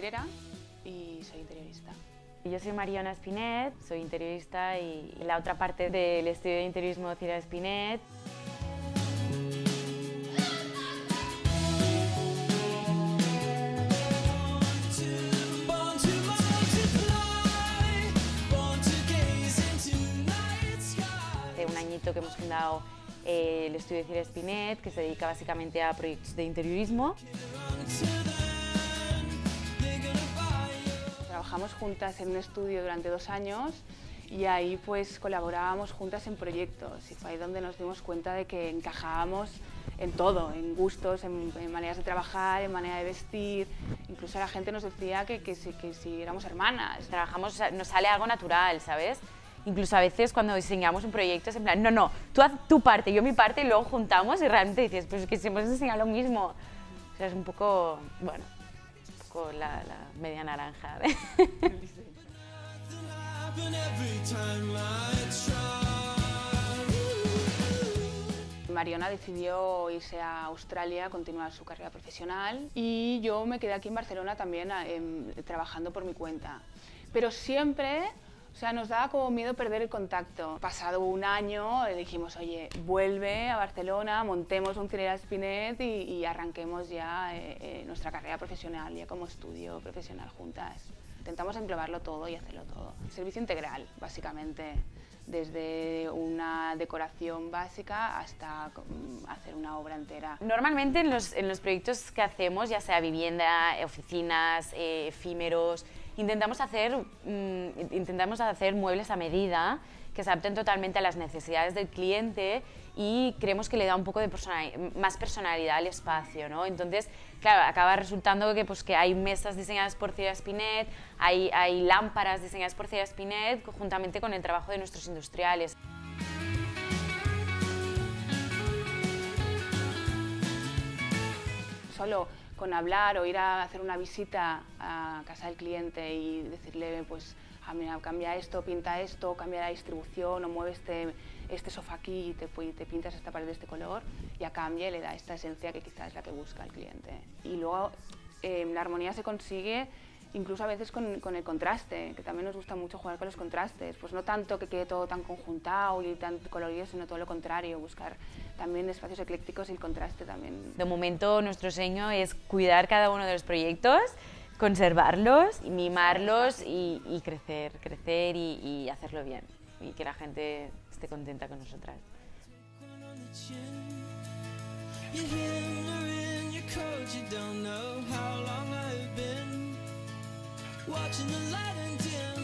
usilera y soy interiorista. Yo soy Mariona Espinet, soy interiorista y la otra parte del estudio de interiorismo Cira Espinet. Hace un añito que hemos fundado el estudio de Cira Espinet, que se dedica básicamente a proyectos de interiorismo. Trabajamos juntas en un estudio durante 2 años y ahí pues colaborábamos juntas en proyectos y fue ahí donde nos dimos cuenta de que encajábamos en todo, en gustos, en maneras de trabajar, en manera de vestir. Incluso la gente nos decía que si éramos hermanas. Trabajamos, nos sale algo natural, ¿sabes? Incluso a veces cuando diseñamos un proyecto es en plan, no, tú haz tu parte, yo mi parte y luego juntamos y realmente dices, pues es que si hemos enseñado lo mismo. O sea, es un poco, bueno, con la media naranja. Mariona decidió irse a Australia a continuar su carrera profesional y yo me quedé aquí en Barcelona también trabajando por mi cuenta. Pero siempre, o sea, nos daba como miedo perder el contacto. Pasado un año le dijimos, oye, vuelve a Barcelona, montemos un Cira Espinet y arranquemos ya nuestra carrera profesional, ya como estudio profesional juntas. Intentamos englobarlo todo y hacerlo todo. Servicio integral, básicamente, desde una decoración básica hasta hacer una obra entera. Normalmente en los proyectos que hacemos, ya sea vivienda, oficinas, efímeros, intentamos hacer muebles a medida que se adapten totalmente a las necesidades del cliente y creemos que le da un poco de más personalidad al espacio, ¿no? Entonces, claro, acaba resultando que hay mesas diseñadas por Cira Espinet, hay lámparas diseñadas por Cira Espinet conjuntamente con el trabajo de nuestros industriales. Solo con hablar o ir a hacer una visita a casa del cliente y decirle, pues, mira, cambia esto, pinta esto, cambia la distribución o mueve este sofá aquí y te pintas esta pared de este color, ya cambia y le da esta esencia que quizás es la que busca el cliente. Y luego la armonía se consigue incluso a veces con el contraste, que también nos gusta mucho jugar con los contrastes, pues no tanto que quede todo tan conjuntado y tan colorido, sino todo lo contrario, buscar también espacios eclécticos y el contraste también. De momento nuestro sueño es cuidar cada uno de los proyectos, conservarlos, y mimarlos y crecer y hacerlo bien y que la gente esté contenta con nosotras. Watching the light and dim